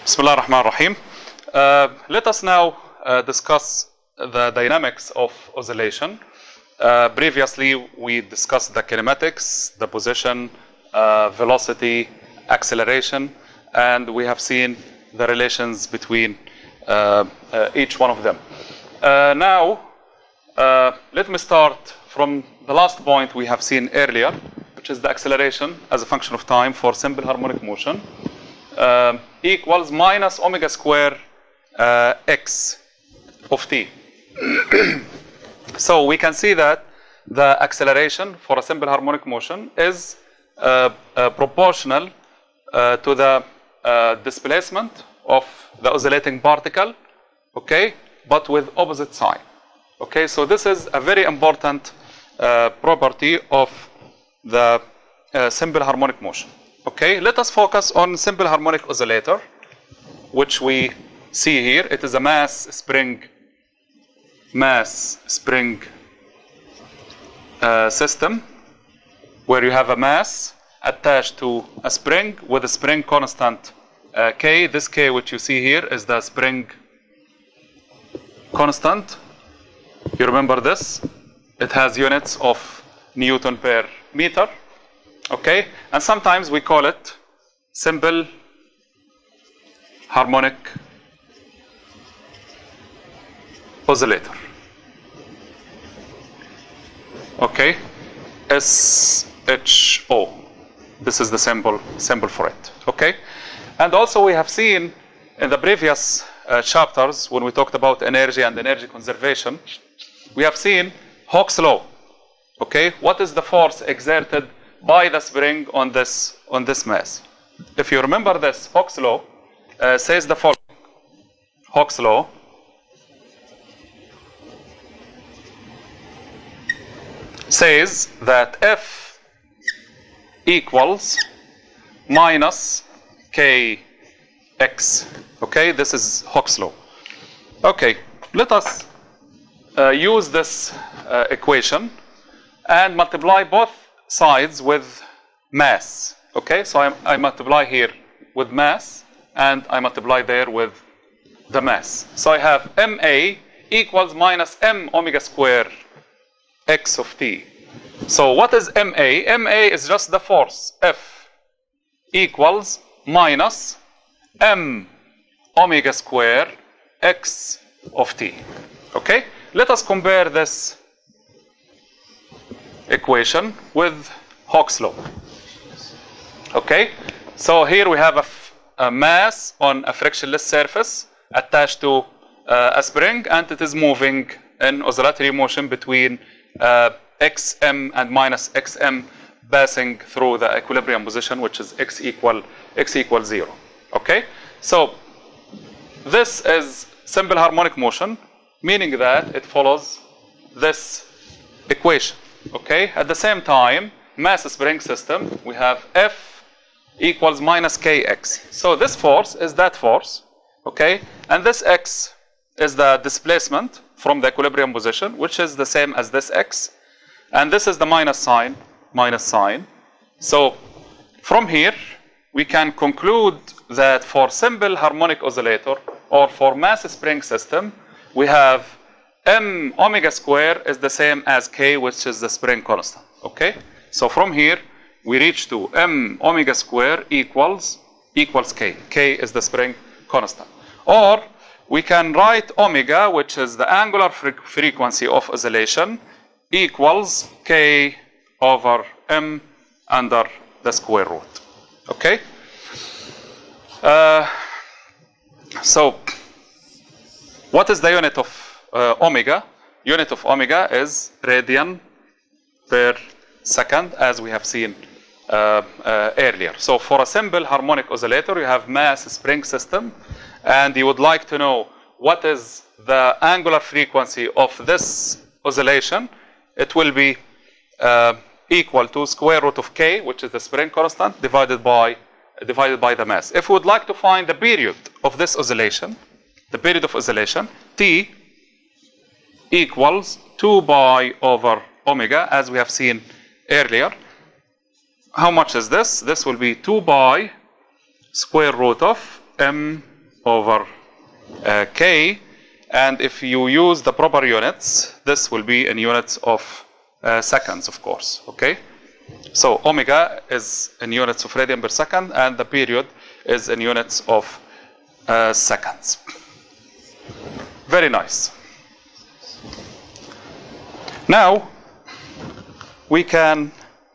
Bismillah ar-Rahman ar-Rahim. Let us now discuss the dynamics of oscillation. Previously, we discussed the kinematics, the position, velocity, acceleration, and we have seen the relations between each one of them. Now, let me start from the last point we have seen earlier, which is the acceleration as a function of time for simple harmonic motion. Equals minus omega square x of t. So we can see that the acceleration for a simple harmonic motion is proportional to the displacement of the oscillating particle, okay, but with opposite sign. Okay, so this is a very important property of the simple harmonic motion. Okay, let us focus on simple harmonic oscillator, which we see here. It is a mass spring system where you have a mass attached to a spring with a spring constant K. This K which you see here is the spring constant. You remember this? It has units of Newton per meter. Okay, and sometimes we call it simple harmonic oscillator. Okay, SHO. This is the symbol for it. Okay, and also we have seen in the previous chapters when we talked about energy and energy conservation, we have seen Hooke's law. Okay, what is the force exerted by the spring on this mass? If you remember this, Hooke's law says the following. Hooke's law says that F equals minus Kx. Okay, this is Hooke's law. Okay, let us use this equation and multiply both sides with mass. Okay, so I multiply here with mass and I multiply there with the mass. So I have MA equals minus M omega square x of t. So what is MA? MA is just the force F equals minus M omega square x of t. Okay, let us compare this equation with Hooke's law. Okay, so here we have a mass on a frictionless surface attached to a spring, and it is moving in oscillatory motion between xm and minus xm, passing through the equilibrium position, which is x equals 0. Okay, so this is simple harmonic motion, meaning that it follows this equation. Okay, at the same time, mass spring system, we have F equals minus Kx. So this force is that force, okay, and this x is the displacement from the equilibrium position, which is the same as this x, and this is the minus sign. So from here, we can conclude that for simple harmonic oscillator or for mass spring system, we have M omega square is the same as K, which is the spring constant. Okay, so from here we reach to M omega square equals K. K is the spring constant. Or we can write omega, which is the angular frequency of oscillation, equals K over M under the square root. Okay, so what is the unit of omega? Unit of omega is radian per second, as we have seen earlier. So for a simple harmonic oscillator, you have mass spring system, and you would like to know what is the angular frequency of this oscillation. It will be equal to square root of k, which is the spring constant, divided by the mass. If we would like to find the period of this oscillation, t equals 2 pi over omega, as we have seen earlier. How much is this? This will be 2 pi square root of m over k. And if you use the proper units, this will be in units of seconds, of course. Okay? So omega is in units of radian per second, and the period is in units of seconds. Very nice. Now, we can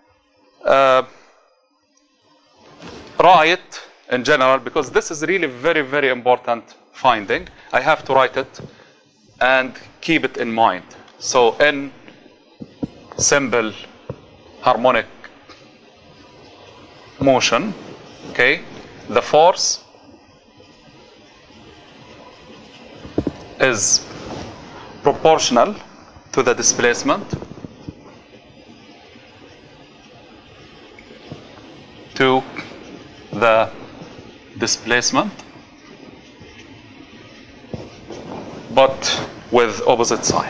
write in general, because this is really very, very important finding. I have to write it and keep it in mind. So in simple harmonic motion, okay, the force is proportional to the displacement but with opposite sign.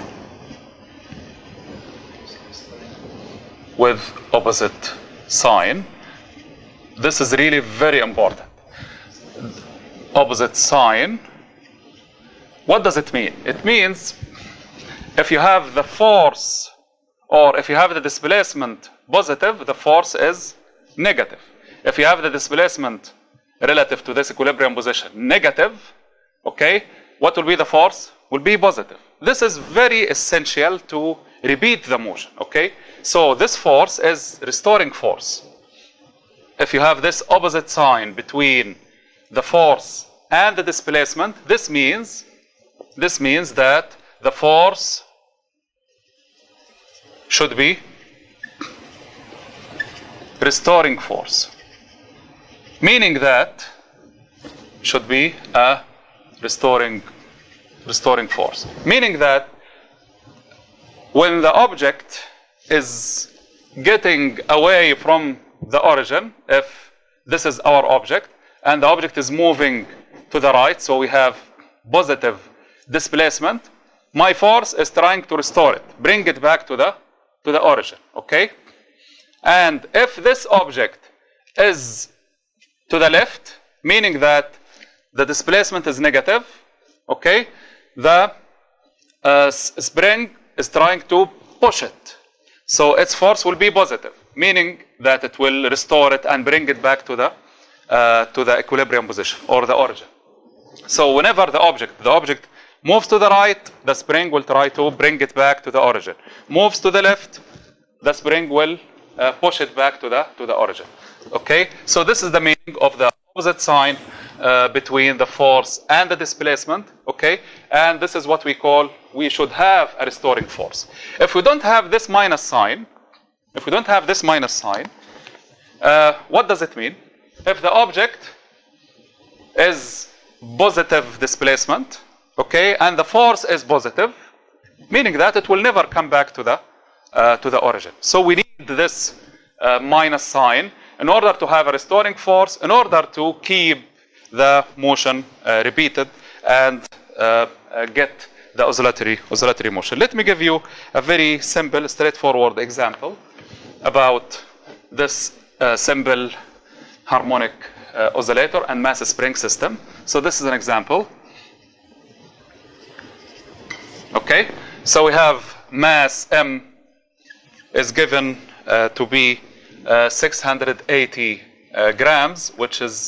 With opposite sign. This is really very important. Opposite sign. What does it mean? It means if you have the force or if you have the displacement positive, the force is negative. If you have the displacement relative to this equilibrium position negative, okay, what will be the force? Will be positive. This is very essential to repeat the motion, okay? So this force is restoring force. If you have this opposite sign between the force and the displacement, this means that the force should be restoring force. Meaning that should be a restoring force. Meaning that when the object is getting away from the origin, if this is our object, and the object is moving to the right, so we have positive displacement, my force is trying to restore it, bring it back to the origin, okay? And if this object is to the left, meaning that the displacement is negative, okay, the spring is trying to push it. So its force will be positive, meaning that it will restore it and bring it back to the equilibrium position or the origin. So whenever the object moves to the right, the spring will try to bring it back to the origin. Moves to the left, the spring will push it back to the origin. Okay, so this is the meaning of the opposite sign between the force and the displacement. Okay, and this is what we call, we should have a restoring force. If we don't have this minus sign, what does it mean? If the object is positive displacement, okay, and the force is positive, meaning that it will never come back to the origin. So we need this minus sign in order to have a restoring force, in order to keep the motion repeated and get the oscillatory motion. Let me give you a very simple, straightforward example about this simple harmonic oscillator and mass spring system. So this is an example. Okay, so we have mass M is given to be 680 grams, which is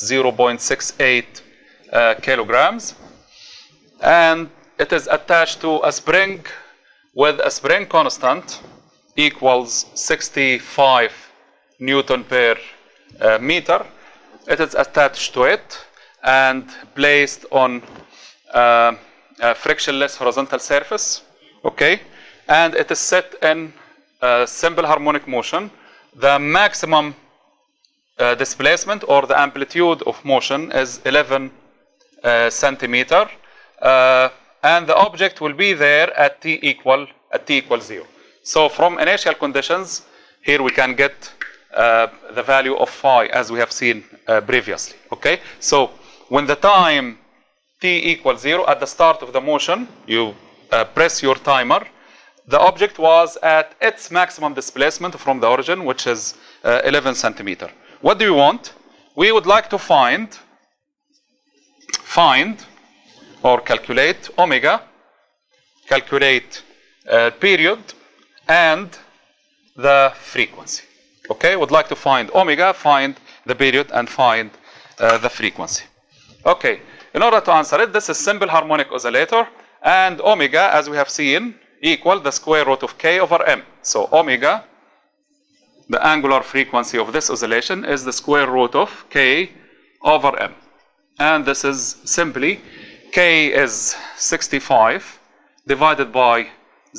0.68 kilograms, and it is attached to a spring with a spring constant equals 65 Newton per meter. It is attached to it and placed on a frictionless horizontal surface, okay, and it is set in simple harmonic motion. The maximum displacement or the amplitude of motion is 11 centimeter, and the object will be there at t equals 0. So from initial conditions, here we can get the value of phi as we have seen previously. Okay, so when the time t equals 0 at the start of the motion, you press your timer. The object was at its maximum displacement from the origin, which is 11 centimeter. What do we want? We would like to find find or calculate omega, calculate period, and the frequency. Okay, would like to find omega, find the period, and find the frequency. Okay, in order to answer it, this is simple harmonic oscillator, and omega, as we have seen, equal the square root of k over m. So omega, the angular frequency of this oscillation, is the square root of k over m. And this is simply k is 65 divided by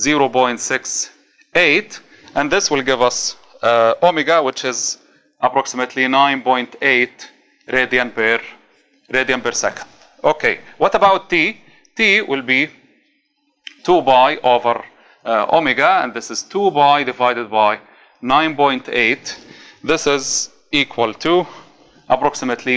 0.68, and this will give us omega, which is approximately 9.8 radian per second. Okay, what about t? T will be 2 pi over omega, and this is 2 pi divided by 9.8. This is equal to approximately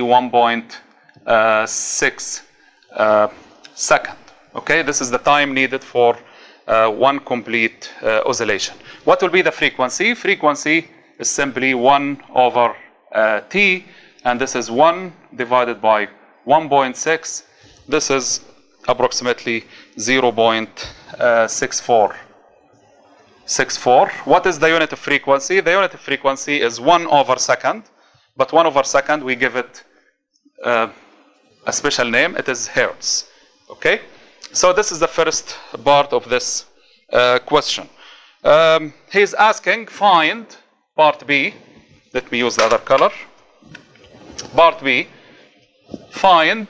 1.6 second. Okay, this is the time needed for one complete oscillation. What will be the frequency? Frequency is simply 1 over t, and this is 1 divided by 1.6. This is approximately 0.64. What is the unit of frequency? The unit of frequency is 1 over second, but 1 over second we give it a special name. It is hertz. Okay, so this is the first part of this question. He is asking, find part B. Let me use the other color. Part B, find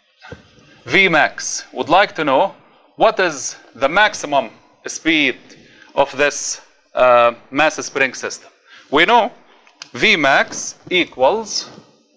Vmax. Would like to know what is the maximum speed of this mass spring system. We know Vmax equals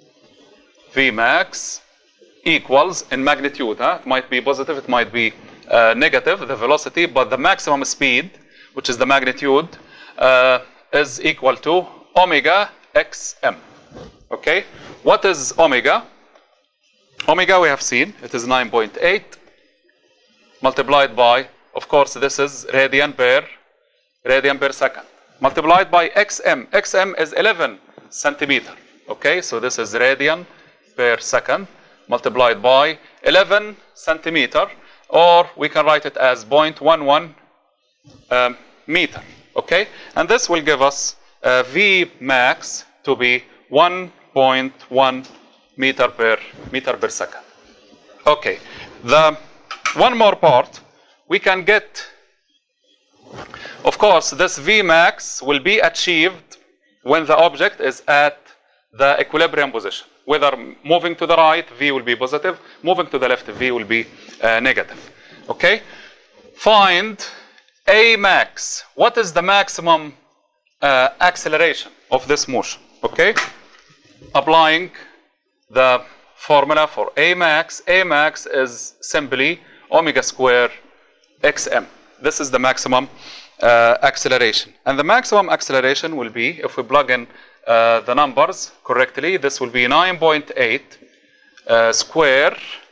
in magnitude. It might be positive, it might be negative, the velocity, but the maximum speed, which is the magnitude, is equal to omega xm. Okay, what is omega? Omega we have seen, it is 9.8 multiplied by, of course, this is radian per second, multiplied by xm. Xm is 11 centimeter. Okay, so this is radian per second multiplied by 11 centimeter, or we can write it as 0.11 meter. Okay, and this will give us V max to be 1.1 meter per second. Okay, the one more part we can get. Of course, this V max will be achieved when the object is at the equilibrium position. Whether moving to the right, V will be positive. Moving to the left, V will be negative. Okay? Find A max. What is the maximum acceleration of this motion? Okay? Applying the formula for A max. A max is simply omega square xm. This is the maximum acceleration. And the maximum acceleration will be, if we plug in the numbers correctly, this will be 9.8 square,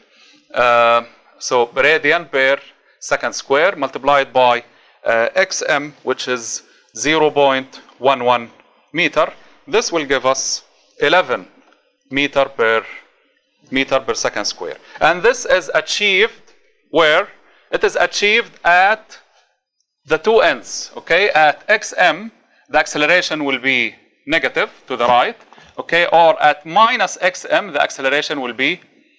so radian per second square, multiplied by xm, which is 0.11 meter. This will give us 11 meter per second square. And this is achieved where? It is achieved at the two ends. Okay, at xm, the acceleration will be negative to the right, okay, or at minus xm, the acceleration will be,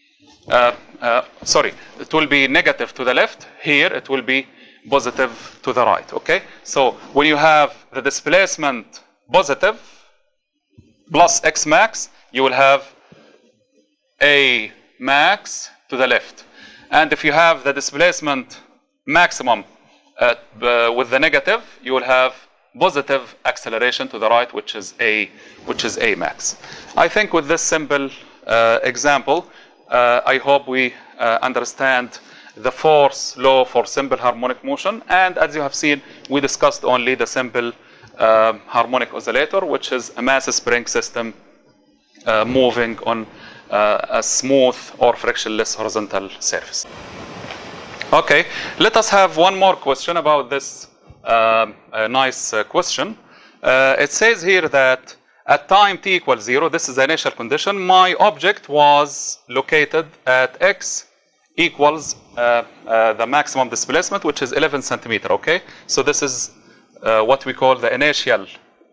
it will be negative to the left. Here, it will be positive to the right, okay? So, when you have the displacement positive plus x max, you will have A max to the left. And if you have the displacement maximum with the negative, you will have positive acceleration to the right, which is A max. I think with this simple example, I hope we understand the force law for simple harmonic motion. And as you have seen, we discussed only the simple harmonic oscillator, which is a mass spring system moving on a smooth or frictionless horizontal surface. Okay, let us have one more question about this nice question. It says here that at time t equals 0, this is the initial condition, my object was located at x equals the maximum displacement, which is 11 centimeter, okay? So this is what we call the initial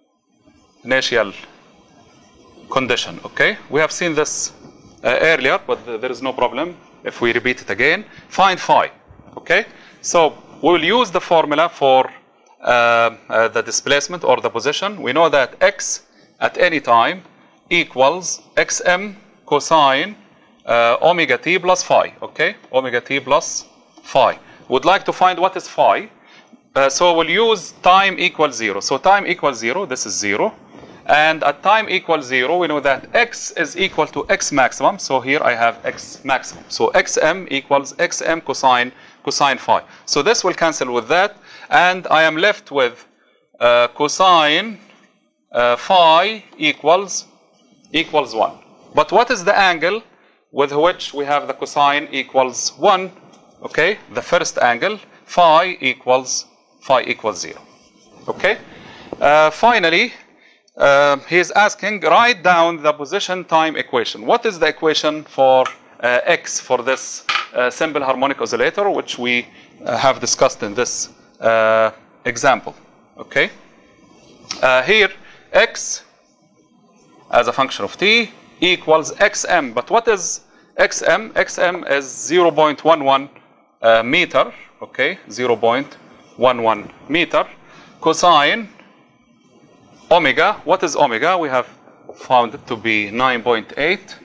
condition, okay? We have seen this earlier, but there is no problem if we repeat it again. Find phi, okay? So we will use the formula for the displacement or the position. We know that x at any time equals xm cosine omega t plus phi, okay? Omega t plus phi. Would like to find what is phi. So we'll use time equals 0. So time equals 0, this is 0. And at time equals 0, we know that x is equal to x maximum. So here I have x maximum. So xm equals xm cosine phi. So this will cancel with that. And I am left with cosine phi equals 1. But what is the angle with which we have the cosine equals 1? Okay, the first angle, phi equals 0. Okay. Finally, he is asking, write down the position time equation. What is the equation for x for this simple harmonic oscillator, which we have discussed in this example? Okay. Here, x as a function of t equals xm. But what is xm? Xm is 0.11 meter. Okay, 0.11 meter. Cosine omega. What is omega? We have found it to be 9.8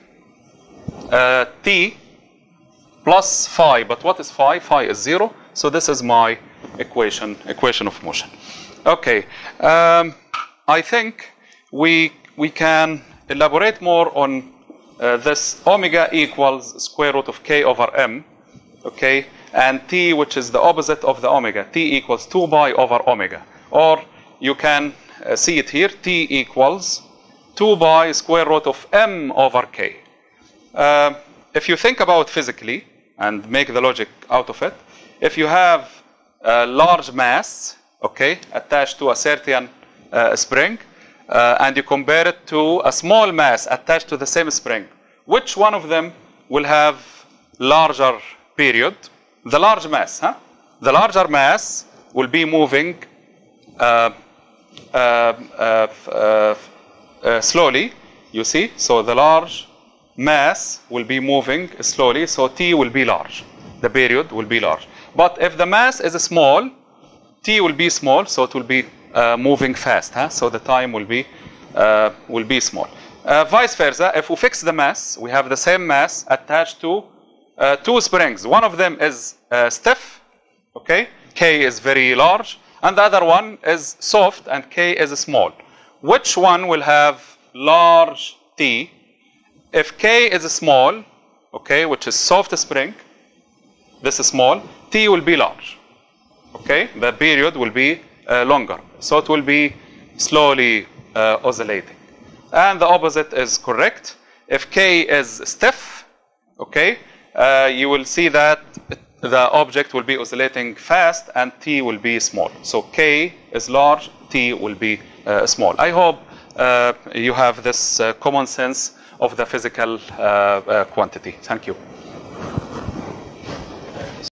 t plus phi. But what is phi? Phi is 0. So this is my equation of motion. Okay. I think we can elaborate more on this omega equals square root of k over m. Okay. And t, which is the opposite of the omega. T equals 2 pi over omega. Or you can see it here, t equals 2 pi square root of m over k. If you think about physically and make the logic out of it, if you have a large mass, okay, attached to a certain spring, and you compare it to a small mass attached to the same spring, which one of them will have larger period? The large mass, huh? The larger mass will be moving slowly, you see. So the large mass will be moving slowly, so t will be large. The period will be large. But if the mass is small, t will be small, so it will be moving fast. Huh? So the time will be small. Vice versa, if we fix the mass, we have the same mass attached to two springs. One of them is stiff, okay, k is very large, and the other one is soft, and k is small. Which one will have large t? If k is small, okay, which is soft spring, this is small, t will be large, okay, the period will be longer, so it will be slowly oscillating. And the opposite is correct. If k is stiff, okay, you will see that the object will be oscillating fast and t will be small. So k is large, t will be small. I hope you have this common sense of the physical quantity. Thank you.